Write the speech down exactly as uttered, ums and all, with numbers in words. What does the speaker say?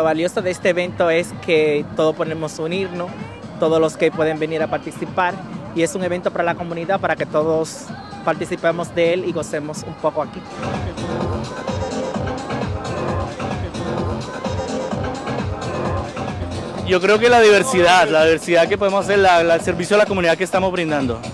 lo valioso de este evento es que todos podemos unirnos, todos los que pueden venir a participar, y es un evento para la comunidad, para que todos participemos de él y gocemos un poco aquí. Yo creo que la diversidad, la diversidad que podemos hacer, la, la, el servicio a la comunidad que estamos brindando.